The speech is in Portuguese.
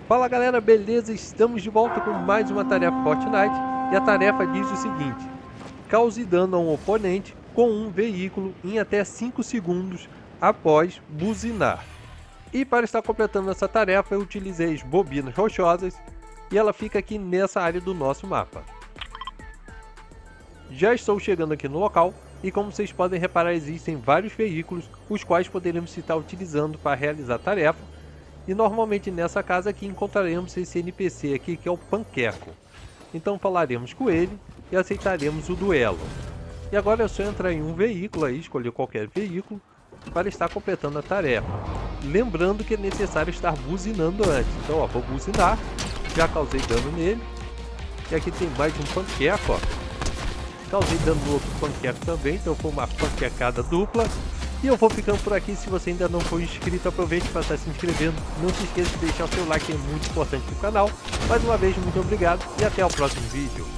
Fala galera, beleza? Estamos de volta com mais uma tarefa Fortnite e a tarefa diz o seguinte: cause dano a um oponente com um veículo em até 5 segundos após buzinar. E para estar completando essa tarefa eu utilizei as bobinas rochosas e ela fica aqui nessa área do nosso mapa. Já estou chegando aqui no local e como vocês podem reparar existem vários veículos os quais poderemos estar utilizando para realizar a tarefa. E normalmente nessa casa aqui encontraremos esse NPC aqui que é o Panqueco. Então falaremos com ele e aceitaremos o duelo. E agora é só entrar em um veículo aí, escolher qualquer veículo para estar completando a tarefa. Lembrando que é necessário estar buzinando antes. Então ó, vou buzinar, já causei dano nele. E aqui tem mais um Panqueco, ó. Causei dano no outro Panqueco também, então foi uma panquecada dupla. E eu vou ficando por aqui. Se você ainda não for inscrito, aproveite para estar se inscrevendo. Não se esqueça de deixar o seu like, é muito importante para o canal. Mais uma vez, muito obrigado e até o próximo vídeo.